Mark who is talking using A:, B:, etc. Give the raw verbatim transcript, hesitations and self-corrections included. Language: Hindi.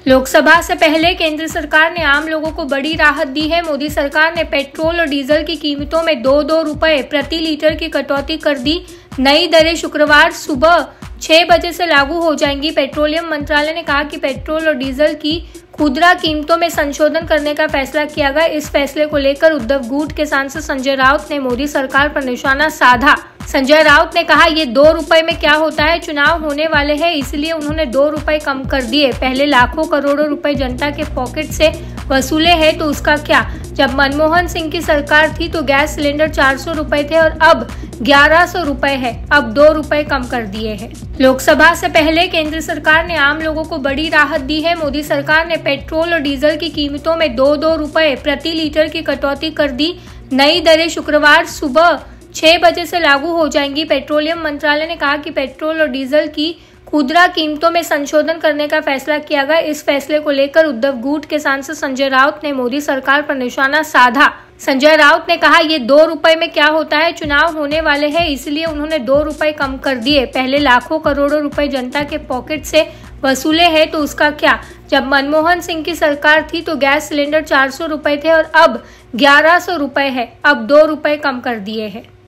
A: लोकसभा से पहले केंद्र सरकार ने आम लोगों को बड़ी राहत दी है। मोदी सरकार ने पेट्रोल और डीजल की कीमतों में दो दो रुपए प्रति लीटर की कटौती कर दी। नई दरें शुक्रवार सुबह छह बजे से लागू हो जाएंगी। पेट्रोलियम मंत्रालय ने कहा कि पेट्रोल और डीजल की खुदरा कीमतों में संशोधन करने का फैसला किया गया। इस फैसले को लेकर उद्धव गुट के सांसद संजय राउत ने मोदी सरकार पर निशाना साधा। संजय राउत ने कहा, ये दो रुपए में क्या होता है, चुनाव होने वाले हैं इसलिए उन्होंने दो रुपए कम कर दिए। पहले लाखों करोड़ों रुपए जनता के पॉकेट से वसूले हैं तो उसका क्या। जब मनमोहन सिंह की सरकार थी तो गैस सिलेंडर चार सौ रुपए थे और अब ग्यारह सौ रुपए है। अब दो रुपए कम कर दिए हैं। लोकसभा से पहले केंद्र सरकार ने आम लोगों को बड़ी राहत दी है। मोदी सरकार ने पेट्रोल और डीजल की कीमतों में दो दो रुपए प्रति लीटर की कटौती कर दी। नई दरें शुक्रवार सुबह छह बजे से लागू हो जाएंगी। पेट्रोलियम मंत्रालय ने कहा कि पेट्रोल और डीजल की खुदरा कीमतों में संशोधन करने का फैसला किया गया। इस फैसले को लेकर उद्धव गुट के सांसद संजय राउत ने मोदी सरकार पर निशाना साधा। संजय राउत ने कहा, ये दो रुपए में क्या होता है, चुनाव होने वाले हैं इसलिए उन्होंने दो रुपए कम कर दिए। पहले लाखों करोड़ों रुपए जनता के पॉकेट से वसूले हैं तो उसका क्या। जब मनमोहन सिंह की सरकार थी तो गैस सिलेंडर चार सौ रुपए थे और अब ग्यारह सौ रुपए है। अब दो रुपए कम कर दिए हैं।